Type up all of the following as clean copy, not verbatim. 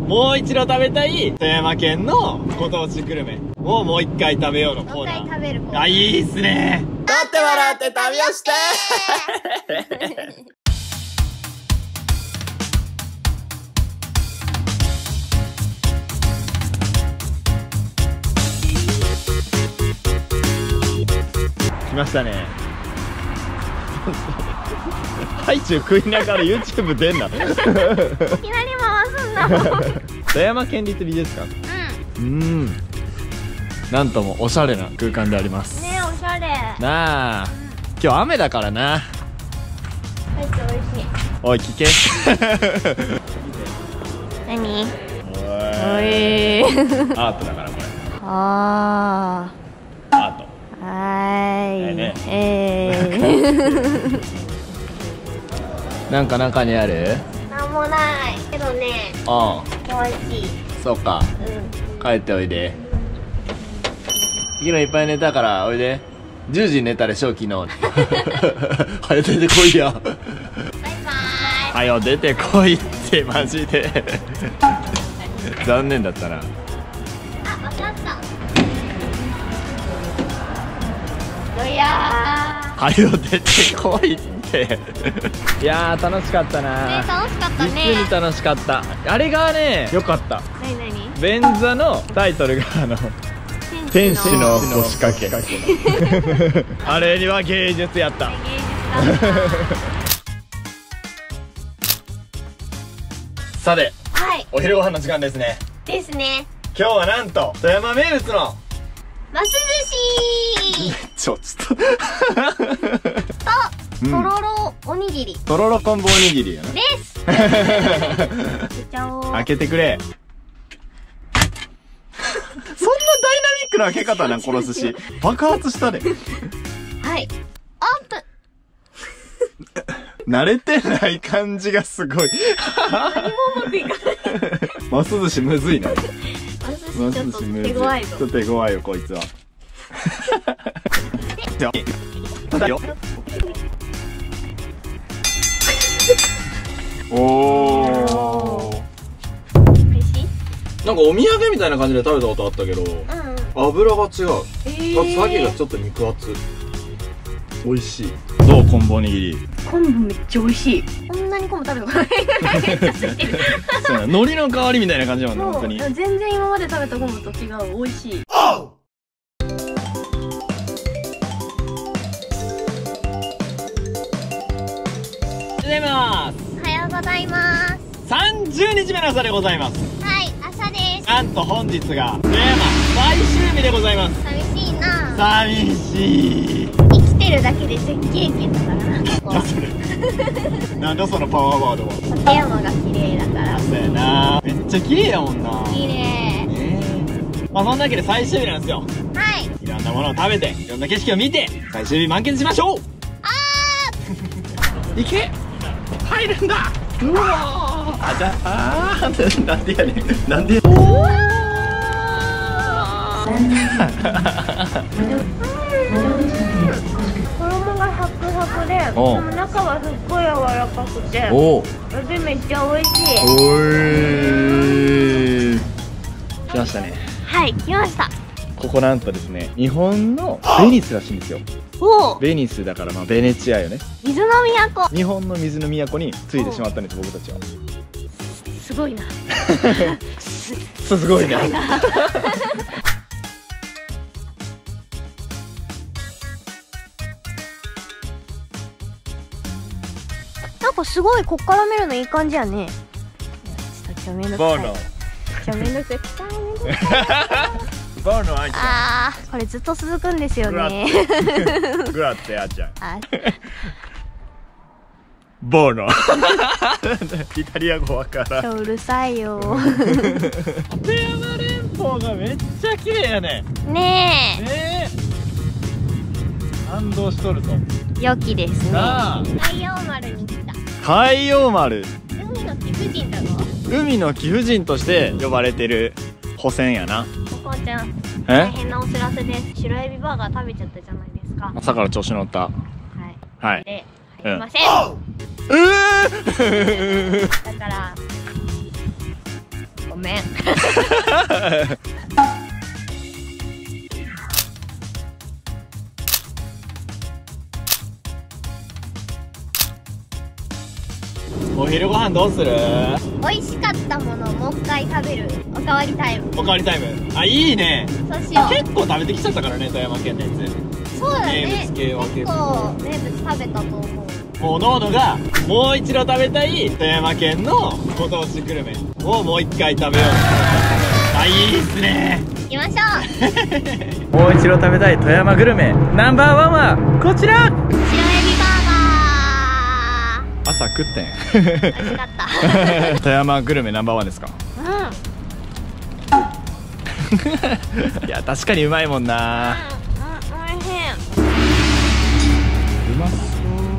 もう一度食べたい富山県のご当地グルメをもう一回食べようのコーナー。 もう一回食べるコーナー。 あ、いいっすね。だって笑って旅をして来ましたね。ハイチュウ食いながら YouTube 出んな。 いきなり回すんだもん。 富山県立美術館。なんともおしゃれな空間であります。 ね、おしゃれ。 なあ、今日雨だからな。 めっちゃ美味しい。 おい、聞け。 何？ おい。 おい。 アートだからこれ。 あアート。 あ。はーい。 ね。なんか中にある？ なんもないけどね。 うん。 美味しい。 そうか。帰っておいで。昨日いっぱい寝たからおいで。10時に寝たでしょ昨日。早出てこいや。 バイバーイ。 はよ出てこいってマジで。残念だったな。 あ、わかった。どやはよ出てこいって。いやー楽しかったな。 ね、楽しかったね。 実に楽しかった。あれがね良かった。 なになに？ 便座のタイトルが天使の腰掛け。あれには芸術やった。 芸術だった。 さて、 はい。 お昼ご飯の時間ですね。 ですね。 今日はなんと富山名物のます寿司ちょっとととろろおにぎりとろろ昆布おにぎりやな。 です。開けちゃおう。 開けてくれ。そんなダイナミックな開け方なんこの寿司。爆発したで。 はい。オープン。 慣れてない感じがすごい。 何もうまくいかない。 ます寿司むずいな。 ます寿司ちょっと手強いぞ。 ちょっと手強いよこいつは。じゃあ、だよ。おー。 美味しい？ なんかお土産みたいな感じで食べたことあったけど、油が違う。あと鮭がちょっと肉厚。美味しい。どう昆布おにぎり。 昆布めっちゃ美味しい。こんなに昆布食べたことない。めっちゃついてる。 そうな、海苔の代わりみたいな感じなんだ、本当に。 全然今まで食べた昆布と違う。美味しい。 おはようございます。 おはようございます。 30日目の朝でございます。 はい、朝です。 なんと本日が富山最終日でございます。 寂しいな。 寂しい。 生きてるだけで絶景圏だからな。 なんそれ。なんだそのパワーワードは。 立山が綺麗だから。 そうやな。めっちゃ綺麗やもんな。 綺麗。 まあそんなわけで最終日なんですよ。 はい。 いろんなものを食べて、いろんな景色を見て、最終日満喫しましょう。行け。入るんだ。うわー。あ、じゃあ、なんでやねん。なんで。 衣がサクサクで、でも中はすっごい柔らかくて、味めっちゃ美味しい。 来ましたね。 はい、来ました。 ここなんとですね、日本のベニスらしいんですよ。 おお。 ベニスだからまあベネチアよね。 水の都。 日本の水の都についてしまったんです、僕たちは。 すごいな。 すごいな。 なんかすごいこっから見るのいい感じやね。ちょっとめんどくさい。ちょめんどくさい。 ボーノあいちゃん。 あー、これずっと続くんですよね。 グラってあちゃん。 あ、 ボーノ。イタリア語わからん。 うるさいよ。 富山連峰がめっちゃ綺麗やね。 ねえ。 ねえ。感動しとると。 良きですね。 なあ。 海洋丸に来た。 海洋丸。 海の貴婦人だぞ。 海の貴婦人として呼ばれてる保線やな。 お母ちゃん、大変なお知らせです。白エビバーガー食べちゃったじゃないですか。 朝から調子乗った。 はい。 はい。 で、入りません。だから、ごめん。 お昼ご飯どうする？ 美味しかったものをもう一回食べるおかわりタイム。 おかわりタイム。あ、いいね。 そうしよう。 結構食べてきちゃったからね、富山県のやつ。 そうだね。 名物系は結構名物食べたと思う。 もうノーノがもう一度食べたい富山県のご当地グルメをもう一回食べよう。あ、いいっすね。 行きましょう。 もう一度食べたい富山グルメナンバーワンはこちら。 白エビバーガー。 朝食ってん。 美味しかった。 富山グルメナンバーワンですか？いや、確かにうまいもんな。 おいしい。 うまそう。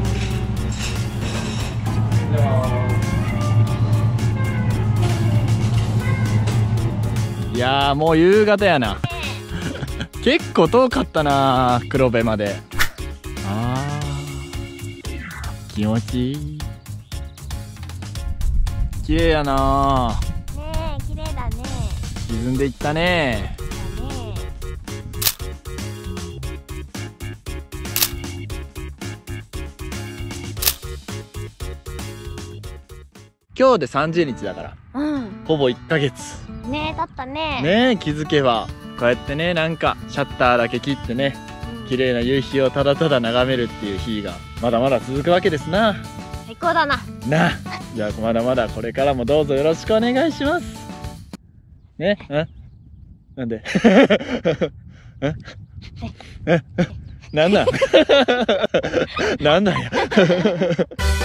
いやー、もう夕方やな。結構遠かったな、黒部まで。あー、気持ちいい。綺麗やな。 ねえ、綺麗だね。 沈んでいったね。今日で30日だから、ほぼ1ヶ月。 ねえ、だったね。 ねえ、気づけばこうやってね、なんかシャッターだけ切ってね、綺麗な夕日をただただ眺めるっていう日がまだまだ続くわけですな。 最高だな。 なあ、じゃあまだまだこれからもどうぞよろしくお願いしますね。なんでなんなんなんなんや。